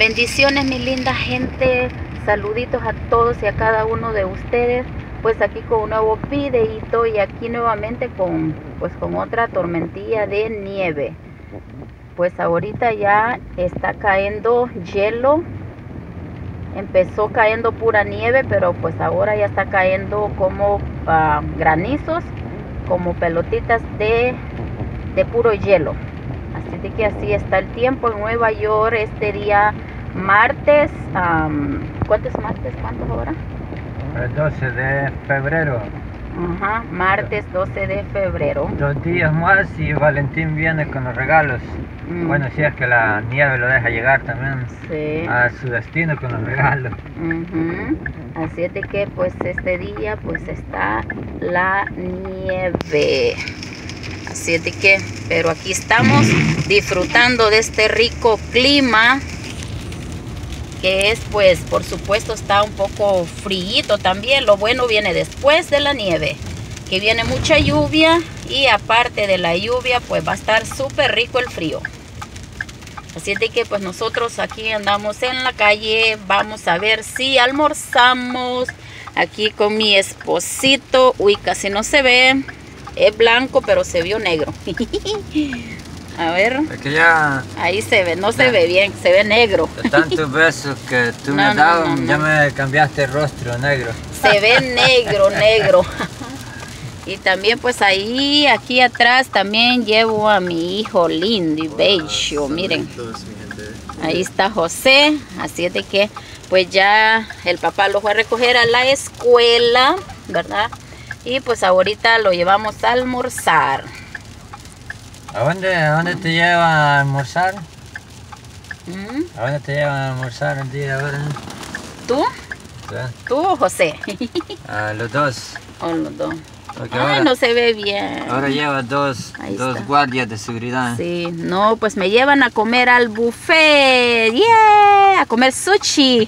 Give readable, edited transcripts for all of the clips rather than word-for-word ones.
Bendiciones, mi linda gente. Saluditos a todos y a cada uno de ustedes. Pues aquí con un nuevo videito y aquí nuevamente con otra tormentilla de nieve. Pues ahorita ya está cayendo hielo. Empezó cayendo pura nieve, pero pues ahora ya está cayendo como granizos, como pelotitas de puro hielo. Así de que así está el tiempo en Nueva York este día martes. ¿Cuánto es martes? ¿Cuánto ahora? El 12 de febrero. Ajá, martes 12 de febrero. 2 días más y Valentín viene con los regalos. Bueno, si es que la nieve lo deja llegar también a su destino con los regalos. Así es de que pues este día pues está la nieve. Así es de que, pero aquí estamos disfrutando de este rico clima, que es pues por supuesto está un poco frío también. Lo bueno viene después de la nieve, que viene mucha lluvia, y aparte de la lluvia pues va a estar súper rico el frío. Así es de que pues nosotros aquí andamos en la calle. Vamos a ver si almorzamos aquí con mi esposito. Uy, casi no se ve. Es blanco, pero se vio negro. A ver. Es que ya... Ahí se ve, no se ve bien, se ve negro. De tantos besos que tú me has dado, ya me cambiaste el rostro negro. Se ve negro, negro. Y también pues ahí, aquí atrás también llevo a mi hijo lindo y bello. Miren, ahí está José. Así es de que pues ya el papá lo fue a recoger a la escuela, ¿verdad? Y pues ahorita lo llevamos a almorzar. ¿A dónde te lleva a almorzar? ¿A dónde te llevan a almorzar el día de ahora? ¿Tú? ¿Sí? ¿Tú o José? A los dos. O los dos. Porque Ay, ahora, no se ve bien. ahora lleva dos guardias de seguridad. Sí, no, pues me llevan a comer al buffet. ¡Yeah! A comer sushi.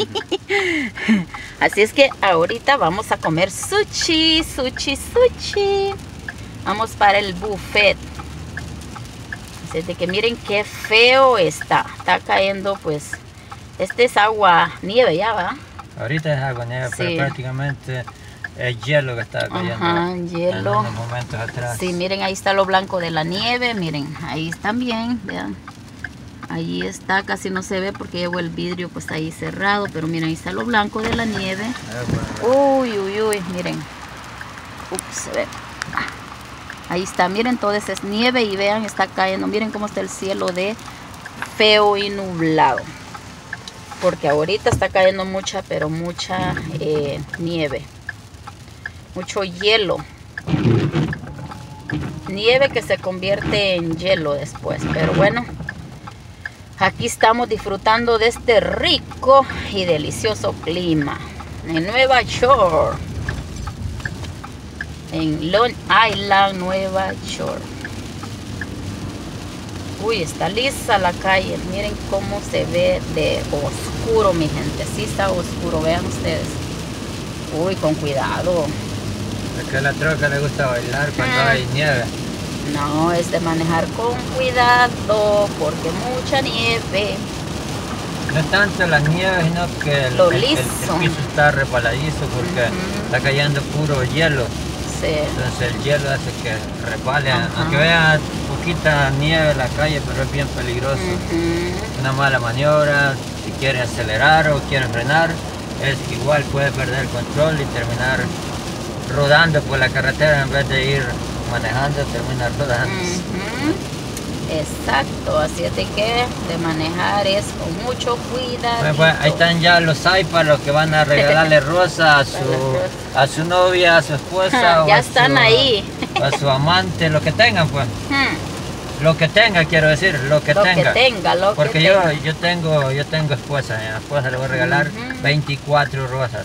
Así es que ahorita vamos a comer sushi, sushi. Vamos para el buffet. Así es de que miren qué feo está. Está cayendo pues, este es agua, nieve ya, ¿va? Ahorita es agua nieve, Sí. pero prácticamente es hielo que está cayendo. Ajá, hielo. En unos momentos atrás. Sí, miren, ahí está lo blanco de la nieve. Miren, ahí también, vean. Ahí está, casi no se ve porque llevo el vidrio pues ahí cerrado. Pero miren, ahí está lo blanco de la nieve. Uy, miren. Ups, se ve. Ahí está, miren, todo eso es nieve y vean, está cayendo. Miren cómo está el cielo de feo y nublado. Porque ahorita está cayendo mucha, pero mucha nieve. Mucho hielo. Nieve que se convierte en hielo después. Pero bueno, aquí estamos disfrutando de este rico y delicioso clima. En Nueva York. En Long Island, Nueva York. Uy, está lisa la calle. Miren cómo se ve de oscuro, mi gente. Sí está oscuro, vean ustedes. Uy, con cuidado. Es que a la troca le gusta bailar cuando hay nieve. No, es de manejar con cuidado porque mucha nieve. No tanto la nieve, sino que Lo el liso. piso está resbaladizo porque está cayendo puro hielo. Sí. Entonces el hielo hace que resbale. Aunque vea poquita nieve en la calle, pero es bien peligroso. Una mala maniobra, si quiere acelerar o quiere frenar, es igual puede perder el control y terminar rodando por la carretera en vez de ir manejando, terminar rodando. Exacto, así es de que de manejar es con mucho cuidado. Bueno, pues ahí están ya los iPads, los que van a regalarle rosa a su novia, a su esposa. Ya están ahí. A su amante, lo que tengan pues. Lo que tenga, quiero decir, lo que tenga. Porque yo tengo esposa, a mi esposa le voy a regalar 24 rosas.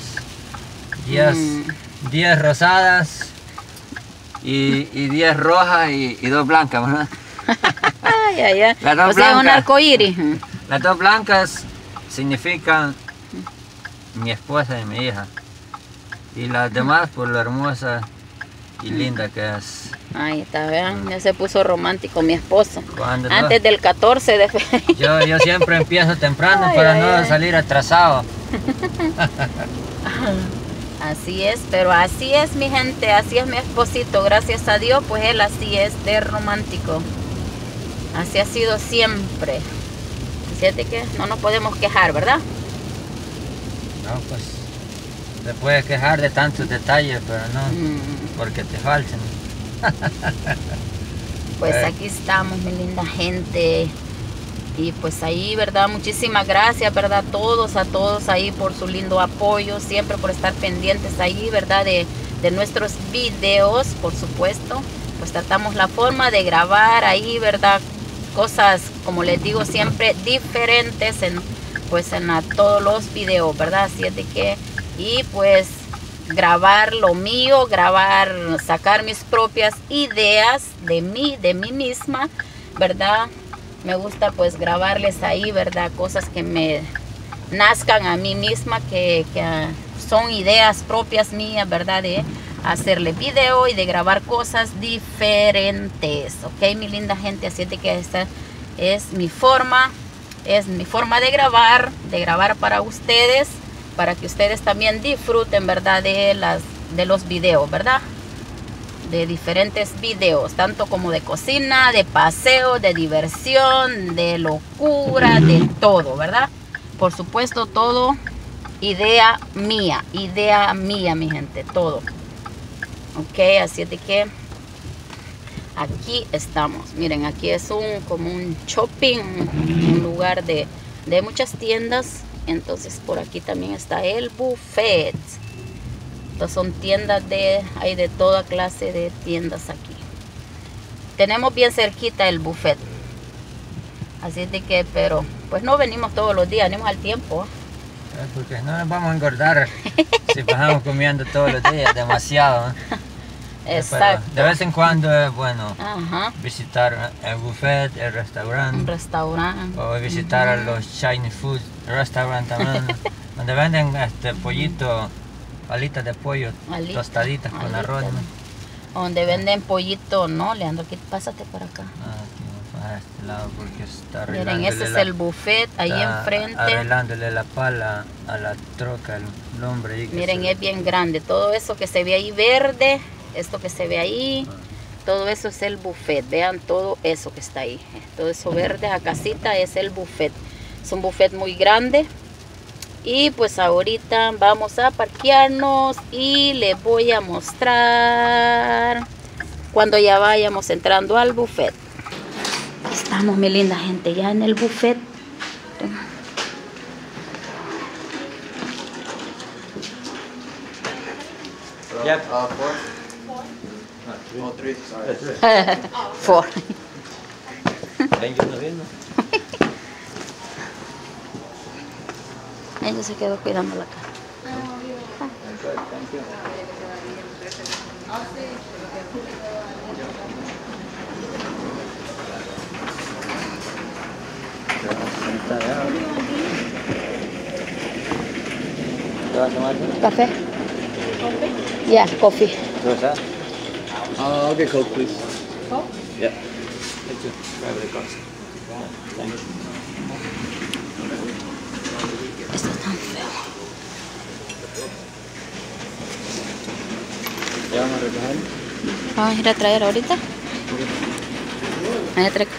10 rosadas y 10 rojas y 2 blancas, ¿verdad? O sea, un arco iris. Las 2 blancas significan mi esposa y mi hija. Y las demás por lo hermosa y linda que es. Ahí está, vean, ya se puso romántico mi esposo. ¿Cuándo no? Antes del 14 de febrero. Yo siempre empiezo temprano Ay, para ay, no ay. salir atrasado. Así es, pero así es mi gente, así es mi esposito, gracias a Dios, pues él así es de romántico. Así ha sido siempre. Fíjate que no nos podemos quejar, ¿verdad? No, pues te puedes quejar de tantos detalles, pero no porque te falten. Pues aquí estamos, mi linda gente. Y pues ahí, ¿verdad? Muchísimas gracias, ¿verdad? A todos ahí por su lindo apoyo, siempre por estar pendientes ahí, ¿verdad? De nuestros videos, por supuesto. Pues tratamos la forma de grabar ahí, ¿verdad? Cosas, como les digo, siempre diferentes en todos los videos, ¿verdad? Así es de que, y pues grabar lo mío, sacar mis propias ideas de mí misma, ¿verdad? Me gusta pues grabarles ahí, ¿verdad? Cosas que me nazcan a mí misma, que son ideas propias mías, ¿verdad? De hacerle video y de grabar cosas diferentes, ¿ok? Mi linda gente, así de que esta es mi forma de grabar para ustedes, para que ustedes también disfruten, ¿verdad? De los videos, ¿verdad? De diferentes videos, tanto como de cocina, de paseo, de diversión, de locura, de todo, ¿verdad? Por supuesto, todo idea mía, mi gente, todo. Ok, así de que aquí estamos. Miren, aquí es como un shopping, un lugar de muchas tiendas. Entonces por aquí también está el buffet. Estas son tiendas hay de toda clase de tiendas aquí. Tenemos bien cerquita el buffet. Así de que, pero pues no venimos todos los días, venimos al tiempo. Porque no nos vamos a engordar si pasamos comiendo todos los días, demasiado. Exacto. Pero de vez en cuando es bueno visitar el buffet, el restaurante. un restaurante. O visitar a los Chinese food restaurant también, donde venden pollito, alitas de pollo, tostaditas con arroz. Donde venden pollito, ¿no, Leandro? Pásate por acá. Aquí a este lado porque está arreglándole. Miren, ese es el buffet, ahí enfrente. Arreglándole la pala a la troca, el hombre. Ahí miren, es bien grande. Todo eso que se ve ahí verde, esto que se ve ahí, todo eso es el buffet. Vean todo eso que está ahí. Todo eso verde, a casita, es el buffet. Es un buffet muy grande. Y pues ahorita vamos a parquearnos y les voy a mostrar cuando ya vayamos entrando al buffet. Aquí estamos, mi linda gente, ya en el buffet. Yep. 4. Ella se quedó cuidando la cara. ¿Te vas a tomar? ¿Café? Yeah, coffee. I'll get Coke, please. Coke? Yeah. Thank you. Grab the cost. Thank you. Esto es tan feo. ¿Ya vamos a recoger? Vamos a ir a traer ahorita. Ahí trae.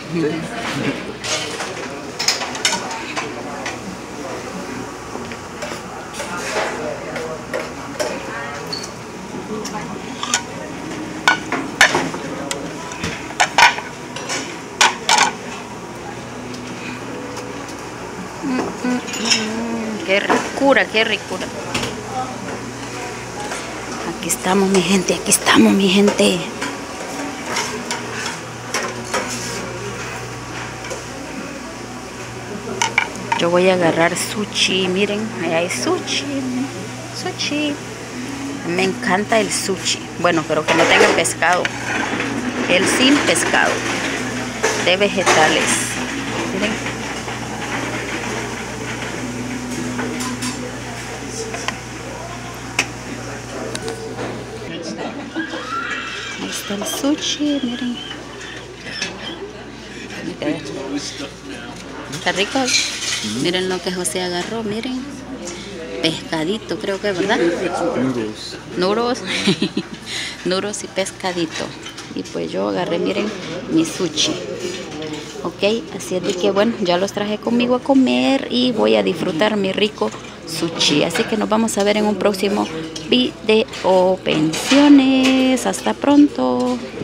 Qué ricura, qué ricura. Aquí estamos, mi gente, aquí estamos, mi gente. Yo voy a agarrar sushi, miren, ahí hay sushi. Sushi. Me encanta el sushi. Bueno, pero que no tenga pescado. El sin pescado. De vegetales. Miren. sushi, miren. Está rico. Miren lo que José agarró, miren. Pescadito, creo que, ¿verdad? Nuros. Nuros y pescadito. Y pues yo agarré, miren, mi sushi. Ok, así es de que bueno, ya los traje conmigo a comer y voy a disfrutar mi rico sushi. Así que nos vamos a ver en un próximo video. Bendiciones, hasta pronto.